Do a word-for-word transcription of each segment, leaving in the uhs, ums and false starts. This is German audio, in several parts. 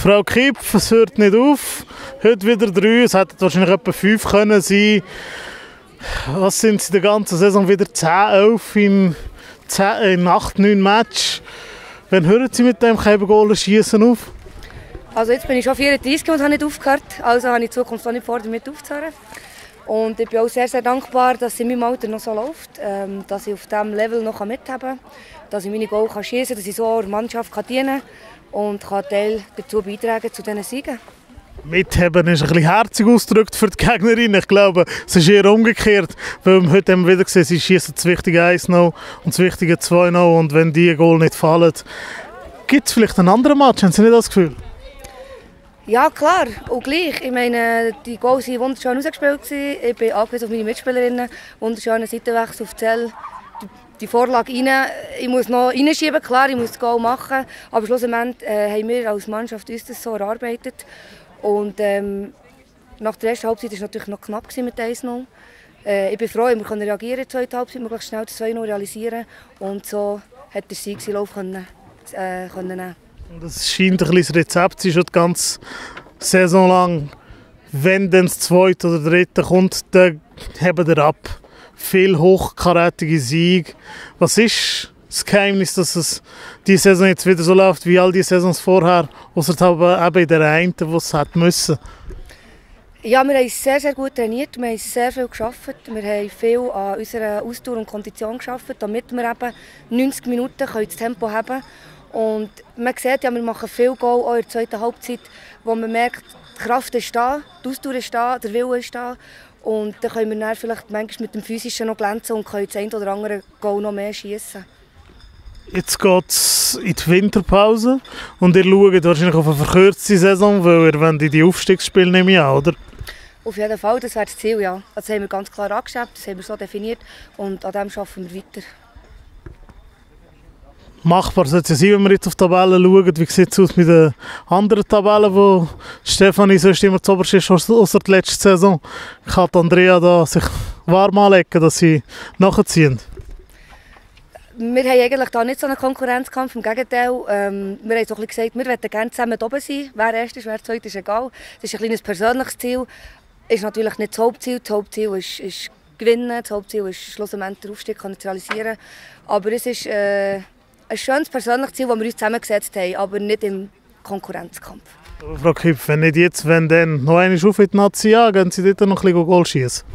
Frau Kipf, es hört nicht auf. Heute wieder drei, es hätten wahrscheinlich etwa fünf können sein. Was sind sie in der ganzen Saison wieder zehn, elf in, in acht, neun Matches? Wann hören Sie mit dem Goal schießen auf? Also jetzt bin ich schon vierunddreißig und habe nicht aufgehört. Also habe ich in Zukunft auch nicht vor, damit aufzuhören. Und ich bin auch sehr, sehr dankbar, dass es in meinem Alter noch so läuft, ähm, dass ich auf diesem Level noch mithaben kann, dass ich meine Goal schießen kann, dass ich so der Mannschaft kann dienen kann und kann Teil dazu beitragen zu diesen Siegen. Mithaben ist ein bisschen herzig ausgedrückt für die Gegnerin. Ich glaube, es ist eher umgekehrt, weil wir heute haben wieder gesehen, sie schießen das wichtige eins noch und das wichtige zwei noch und wenn die Goal nicht fallen, gibt es vielleicht einen anderen Match, haben Sie nicht das Gefühl? Ja, klar, und gleich. Ich meine, die Goals waren wunderschön ausgespielt. Ich bin angewiesen auf meine Mitspielerinnen. Wunderschöner Seitenwechsel auf Zell. Die Vorlage rein. Ich muss noch reinschieben, klar, ich muss das Goal machen. Aber schlussendlich äh, haben wir als Mannschaft uns das so erarbeitet. Und ähm, nach der ersten Halbzeit war es natürlich noch knapp mit eins null. Äh, ich bin froh, wir konnten reagieren in der zweiten Halbzeit, möglichst schnell das zwei null realisieren. Und so hat der Siegslauf können, äh, können nehmen. Das scheint ein bisschen das Rezept zu sein, schon die ganze Saison lang. Wenn dann das zweite oder dritte kommt, dann heben wir ab. Viel hochkarätige Siege. Was ist das Geheimnis, dass es diese Saison jetzt wieder so läuft wie all die Saisons vorher, außer eben in der einen, wo es hätte müssen? Ja, wir haben sehr, sehr gut trainiert, wir haben sehr viel gearbeitet. Wir haben viel an unserer Ausdauer und Kondition gearbeitet, damit wir eben neunzig Minuten das Tempo haben können. Und man sieht ja, wir machen viel Goal auch in der zweiten Halbzeit, wo man merkt, die Kraft ist da, die Ausdauer ist da, der Wille ist da. Und dann können wir dann vielleicht manchmal mit dem Physischen noch glänzen und können das eine oder andere Goal noch mehr schießen. Jetzt geht es in die Winterpause und ihr schaut wahrscheinlich auf eine verkürzte Saison, weil ihr wollt in die Aufstiegsspiele nehmen, ja, oder? Auf jeden Fall, das wäre das Ziel, ja. Das haben wir ganz klar angeschrieben, das haben wir so definiert und an dem arbeiten wir weiter. Machbar sollte es sein, wenn wir jetzt auf die Tabellen schauen. Wie sieht es aus mit den anderen Tabellen, wo Stefanie sonst immer zu oberst ist, außer der letzten Saison? Kann Andrea da sich warm anlegen, dass sie nachziehen? Wir haben eigentlich da nicht so einen Konkurrenzkampf, im Gegenteil. Ähm, wir haben so ein bisschen gesagt, wir möchten gerne zusammen oben sein. Wer erst ist, wer zweit ist, egal. Das ist ein kleines persönliches Ziel. Ist natürlich nicht das Hauptziel. Das Hauptziel ist, ist gewinnen. Das Hauptziel ist schlussendlich den Aufstieg zu realisieren. Aber es ist äh, ein schönes persönliches Ziel, das wir uns zusammengesetzt haben, aber nicht im Konkurrenzkampf. Frau Kipf, wenn nicht jetzt, wenn dann noch einmal auf in die Nazi gehen Sie dort noch ein bisschen Goal schießen?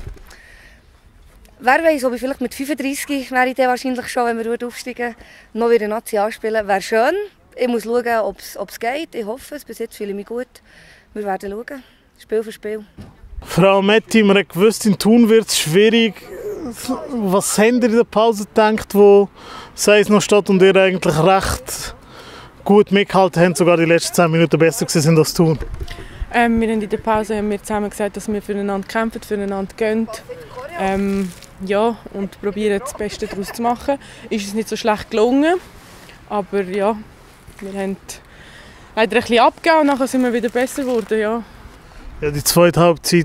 Wer weiss, ob ich vielleicht mit fünfunddreißig wäre ich dann wahrscheinlich schon, wenn wir aufsteigen, noch wieder Nazi anspielen. Wäre schön. Ich muss schauen, ob es geht. Ich hoffe es. Bis jetzt fühle ich mich gut. Wir werden schauen. Spiel für Spiel. Frau Metti, man hat gewusst, in Thun wird es schwierig. Was habt ihr in der Pause gedacht, wo es noch steht und ihr eigentlich recht gut mitgehalten habt, sogar die letzten zehn Minuten besser sind als Thun? Ähm, wir haben in der Pause haben wir zusammen gesagt, dass wir füreinander kämpfen, füreinander gehen. Ähm, ja, und probieren das Beste daraus zu machen. Ist es nicht so schlecht gelungen, aber ja, wir haben leider ein bisschen abgegeben und nachher sind wir wieder besser geworden, ja. Ja, die zweite Halbzeit,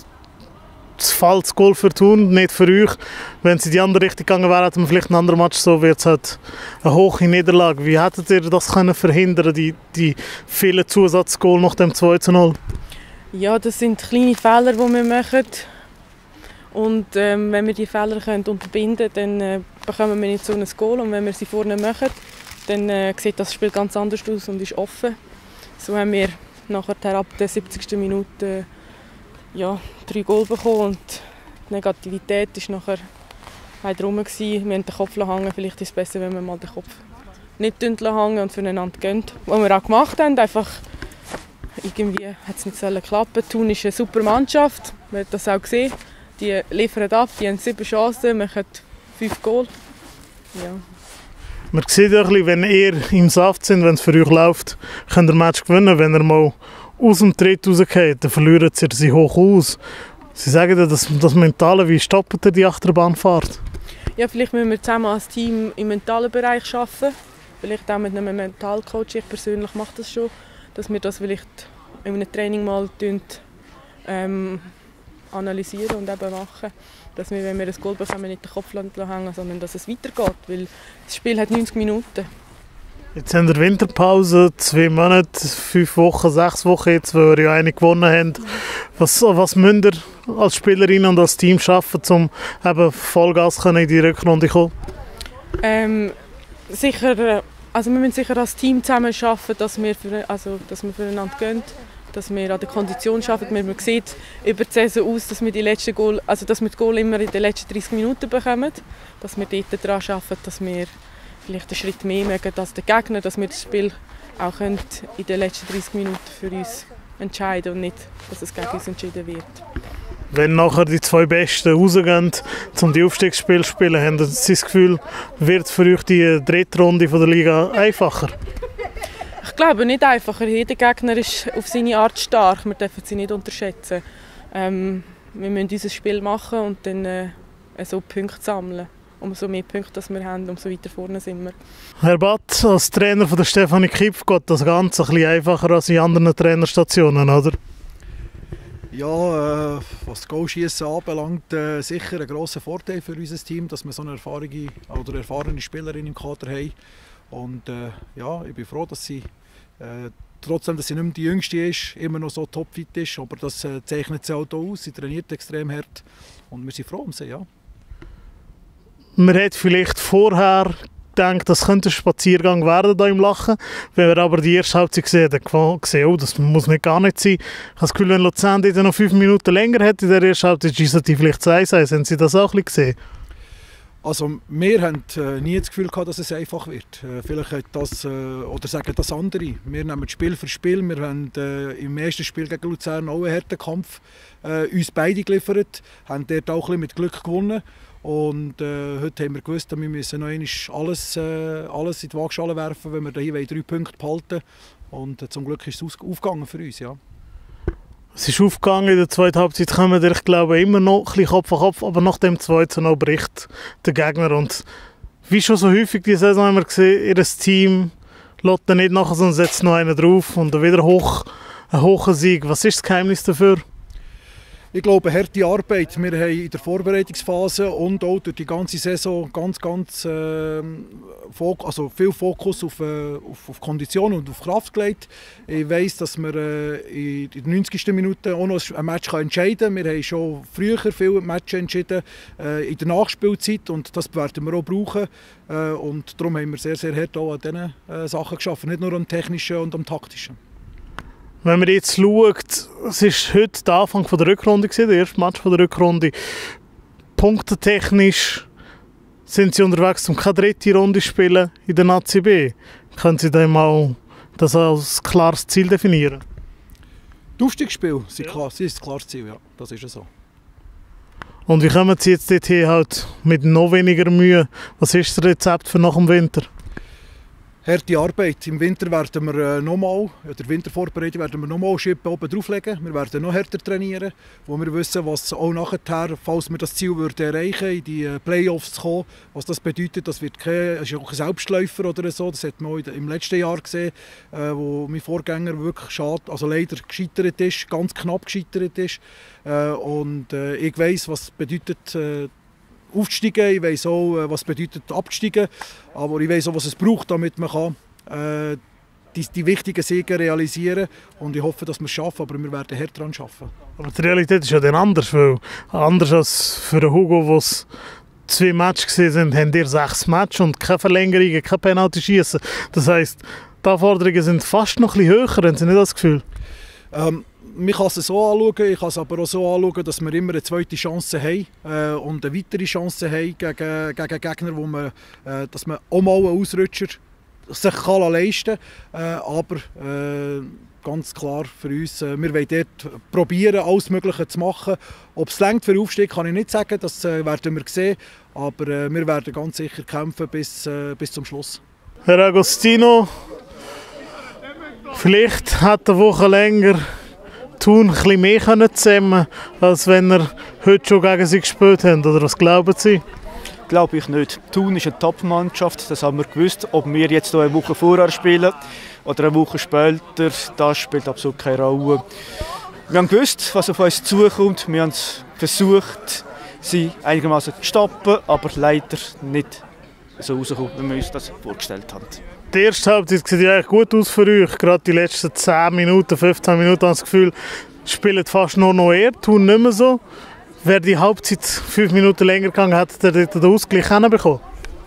das falsche Goal für Thun, nicht für euch. Wenn sie in die andere Richtung gegangen wären, hätten wir vielleicht einen anderen Match, so wird es halt eine hohe Niederlage. Wie hättet ihr das können verhindern, die, die vielen Zusatzgoal nach dem zwei zu null? Ja, das sind kleine Fehler, die wir machen. Und ähm, wenn wir die Fehler können unterbinden können, dann äh, bekommen wir nicht so ein Goal. Und wenn wir sie vorne machen, dann äh, sieht das Spiel ganz anders aus und ist offen. So haben wir nachher ab der siebzigsten Minute äh, ja, drei Goal bekommen und die Negativität war nachher weiter rum. Wir haben den Kopf hängen. Vielleicht ist es besser, wenn wir mal den Kopf nicht hängen und füreinander gehen. Was wir auch gemacht haben, einfach irgendwie hat es nicht klappen. Thun ist eine super Mannschaft, man hat das auch gesehen. Die liefern ab, die haben sieben Chancen, machen fünf Goal. Ja. Man sieht ja ein bisschen, wenn ihr im Saft sind, wenn es für euch läuft, könnt ihr ein Match gewinnen. Wenn ihr mal aus dem Tritt rausgeht, dann verlieren sie sie hoch aus. Sie sagen ja, dass das Mentale, wie stoppt ihr die Achterbahnfahrt? Ja, vielleicht müssen wir zusammen als Team im mentalen Bereich arbeiten. Vielleicht auch mit einem Mentalcoach. Ich persönlich mache das schon, dass wir das vielleicht in einem Training mal ähm, analysieren und eben machen. Dass wir, wenn wir ein Goal bekommen, nicht den Kopf hängen, sondern dass es weitergeht. Weil das Spiel hat neunzig Minuten. Jetzt haben wir Winterpause, zwei Monate, fünf Wochen, sechs Wochen jetzt, weil wir ja eine gewonnen haben. Was, was müsst ihr als Spielerin und als Team schaffen, um eben Vollgas in die Rückrunde zu kommen? Ähm, sicher, also wir müssen sicher als Team zusammen arbeiten, dass wir, für, also, dass wir füreinander gehen, dass wir an der Kondition arbeiten. Man sieht über die Saison aus, dass wir die letzten Goal, also dass wir die Goal immer in den letzten dreißig Minuten bekommen, dass wir dort daran arbeiten, dass wir vielleicht einen Schritt mehr mögen als der Gegner, dass wir das Spiel auch in den letzten dreißig Minuten für uns entscheiden und nicht, dass es gegen uns entschieden wird. Wenn nachher die zwei Besten rausgehen, um die Aufstiegsspiele zu spielen, haben Sie das Gefühl, wird für euch die dritte Runde von der Liga einfacher? Ich glaube nicht einfacher. Jeder Gegner ist auf seine Art stark. Wir dürfen sie nicht unterschätzen. Ähm, wir müssen unser Spiel machen und dann äh, so Punkte sammeln. Umso mehr Punkte dass wir haben, umso weiter vorne sind wir. Herr Batt, als Trainer von der Stefanie Kipf geht das Ganze ein bisschen einfacher als in anderen Trainerstationen, oder? Ja, äh, was das Goalschiessen anbelangt, äh, sicher ein grosser Vorteil für unser Team, dass wir so eine erfahrene oder erfahrene Spielerin im Kader haben. Und äh, ja, ich bin froh, dass sie, äh, trotzdem, dass sie nicht mehr die Jüngste ist, immer noch so topfit ist. Aber das äh, zeichnet sie auch aus. Sie trainiert extrem hart und wir sind froh um sie, ja. Man hat vielleicht vorher gedacht, das könnte ein Spaziergang werden hier im Lachen. Wenn wir aber die erste Halbzeit gesehen haben, gesehen, oh, das muss nicht gar nicht sein. Ich habe das Gefühl, wenn Luzern dort noch fünf Minuten länger hätte in der ersten Halbzeit, ist es vielleicht zwei eins. Haben Sie das auch ein bisschen gesehen? Also wir haben äh, nie das Gefühl gehabt, dass es einfach wird. Äh, vielleicht hat das, äh, oder sagen das andere. Wir nehmen Spiel für Spiel. Wir haben äh, im ersten Spiel gegen Luzern auch einen harten Kampf äh, uns beide geliefert, haben dort auch ein bisschen mit Glück gewonnen. Und äh, heute haben wir gewusst, dass wir müssen noch einmal alles, äh, alles in die Waagschale werfen, wenn wir hier drei Punkte behalten. Und äh, zum Glück ist es aufgegangen für uns, ja. Es ist aufgegangen, in der zweiten Halbzeit kommen wir, ich glaube, immer noch ein bisschen Kopf an Kopf, aber nach dem zwei zu null bricht der Gegner. Und wie schon so häufig diese Saison haben wir gesehen, ihr Team lässt nicht nachher, sondern setzt noch einen drauf und wieder hoch, ein hoher Sieg. Was ist das Geheimnis dafür? Ich glaube, harte Arbeit. Wir haben in der Vorbereitungsphase und auch durch die ganze Saison ganz, ganz äh, also viel Fokus auf, äh, auf, auf Kondition und auf Kraft gelegt. Ich weiss, dass wir äh, in den neunzigsten Minuten auch noch ein Match entscheiden können. Wir haben schon früher viele Matches entschieden äh, in der Nachspielzeit und das werden wir auch brauchen. Äh, und darum haben wir sehr, sehr hart auch an diesen äh, Sachen geschaffen, nicht nur am technischen und am taktischen. Wenn man jetzt schaut, es war heute der Anfang der Rückrunde, der erste Match der Rückrunde. Punktetechnisch sind Sie unterwegs, um keine dritte Runde zu spielen in der Nazi B. Können Sie dann mal das als klares Ziel definieren? Die Aufstiegsspiele sind ja. klar, ist ein klares Ziel, ja. Das ist so. Und wie kommen Sie jetzt dorthin halt mit noch weniger Mühe? Was ist das Rezept für nach dem Winter? Harte Arbeit. Im Winter werden wir nochmal, in der Wintervorbereitung werden wir nochmal Schippen oben drauflegen. Wir werden noch härter trainieren, wo wir wissen, was auch nachher, falls wir das Ziel würden erreichen, in die Playoffs zu kommen, was das bedeutet. Das wird kein, das ist auch kein Selbstläufer oder so. Das hat man auch im letzten Jahr gesehen, wo mein Vorgänger wirklich schade, also leider gescheitert ist, ganz knapp gescheitert ist. Und ich weiss, was bedeutet aufzusteigen, ich weiss auch, was es bedeutet abzusteigen, aber ich weiss auch, was es braucht, damit man kann, äh, die, die wichtigen Siege realisieren kann. Und ich hoffe, dass wir es schaffen, aber wir werden hart daran arbeiten. Aber die Realität ist ja dann anders, weil anders als für den Hugo, wo es zwei Matches waren, haben ihr sechs Matches und keine Verlängerungen, keine Penalty-Schiessen. Das heisst, die Anforderungen sind fast noch ein bisschen höher, haben Sie nicht das Gefühl? Ähm, Man kann es so anschauen, ich kann es aber auch so anschauen, dass wir immer eine zweite Chance haben äh, und eine weitere Chance haben gegen, gegen Gegner, wo man, äh, dass man auch mal einen Ausrutscher sich kann leisten kann. Äh, aber äh, ganz klar für uns, äh, wir wollen dort probieren, alles Mögliche zu machen. Ob es reicht für den Aufstieg, kann ich nicht sagen, das äh, werden wir sehen. Aber äh, wir werden ganz sicher kämpfen bis, äh, bis zum Schluss. Herr Agostino, vielleicht hat eine Woche länger Thun ein bisschen mehr zusammen, als wenn er heute schon gegen sie gespielt haben, oder was glauben Sie? Glaube ich nicht. Thun ist eine Top-Mannschaft, das haben wir gewusst. Ob wir jetzt eine Woche vorher spielen oder eine Woche später, das spielt absolut keine Rolle. Wir haben gewusst, was auf uns zukommt. Wir haben versucht, sie einigermaßen zu stoppen, aber leider nicht so rauskommen, wie wir uns das vorgestellt haben. Die erste Halbzeit sieht ja eigentlich gut aus für euch. Gerade die letzten zehn Minuten, fünfzehn Minuten habe ich das Gefühl, spielt fast nur noch er, tun nicht mehr so. Wäre die Halbzeit fünf Minuten länger gegangen, hätte er den Ausgleich bekommen.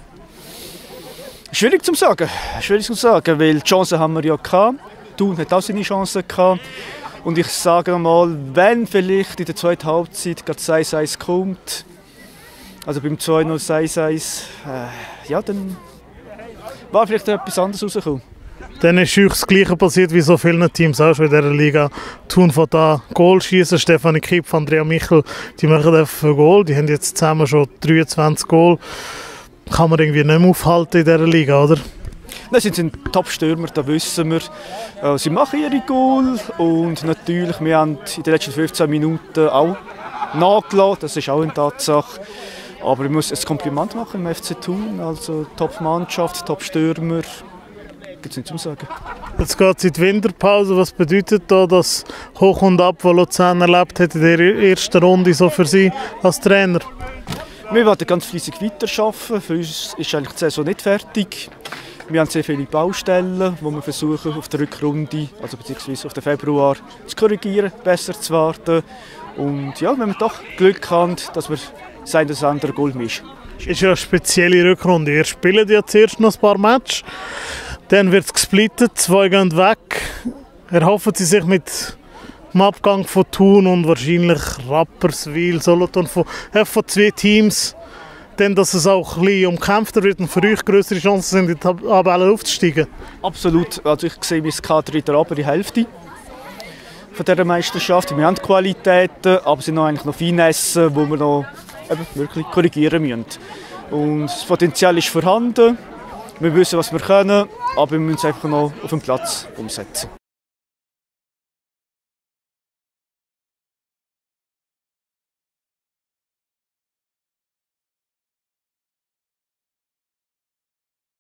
Schwierig zu sagen, schwierig zu sagen, weil die Chancen haben wir ja gehabt. Thun hat auch seine Chancen gehabt. Und ich sage mal, wenn vielleicht in der zweiten Halbzeit gerade eins eins kommt, also beim zwei null eins eins, äh, ja, dann war vielleicht etwas anderes rausgekommen. Dann ist euch das Gleiche passiert wie so vielen Teams auch schon in dieser Liga. Thun von da Goal schießen, Stefanie Kipp, Andrea Michel, die machen einfach ein Goal. Die haben jetzt zusammen schon dreiundzwanzig Goal. Kann man irgendwie nicht mehr aufhalten in dieser Liga, oder? Nein, sie sind Top-Stürmer, das wissen wir. Sie machen ihre Goal und natürlich, wir haben in den letzten fünfzehn Minuten auch nachgelassen, das ist auch eine Tatsache. Aber ich muss ein Kompliment machen im F C Thun, also Top-Mannschaft, Top-Stürmer. Gibt es nicht zu sagen. Jetzt geht es in die Winterpause. Was bedeutet da das Hoch und Ab, das Luzern erlebt hat in der ersten Runde so für Sie als Trainer? Wir werden ganz fleissig weiterarbeiten. Für uns ist eigentlich die Saison nicht fertig. Wir haben sehr viele Baustellen, die wir versuchen auf der Rückrunde, also beziehungsweise auf den Februar, zu korrigieren, besser zu werden. Und ja, wenn wir doch Glück haben, dass wir sein das andere Goal mischen. Es ist ja eine spezielle Rückrunde. Ihr spielt ja zuerst noch ein paar Matches, dann wird es gesplittet, zwei gehen weg. Erhoffen Sie sich mit dem Abgang von Thun und wahrscheinlich Rapperswil, Solothurn, von, äh, von zwei Teams, denn dass es auch ein bisschen umkämpfter wird und für euch größere Chancen sind, in die Tabelle aufzusteigen? Absolut. Also ich sehe mein Kader in der oberen Hälfte von dieser Meisterschaft. Wir haben Qualitäten, aber es sind noch, eigentlich noch Finessen, die wir noch eben wirklich korrigieren müssen. Und das Potenzial ist vorhanden. Wir wissen, was wir können, aber wir müssen es einfach noch auf dem Platz umsetzen.